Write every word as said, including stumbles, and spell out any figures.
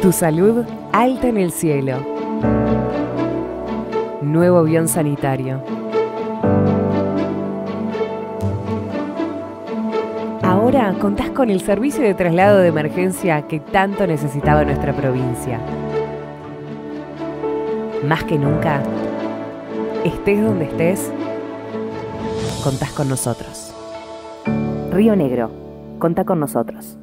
Tu salud alta en el cielo. Nuevo avión sanitario. Ahora contás con el servicio de traslado de emergencia que tanto necesitaba nuestra provincia. Más que nunca, estés donde estés, contás con nosotros. Río Negro, contá con nosotros.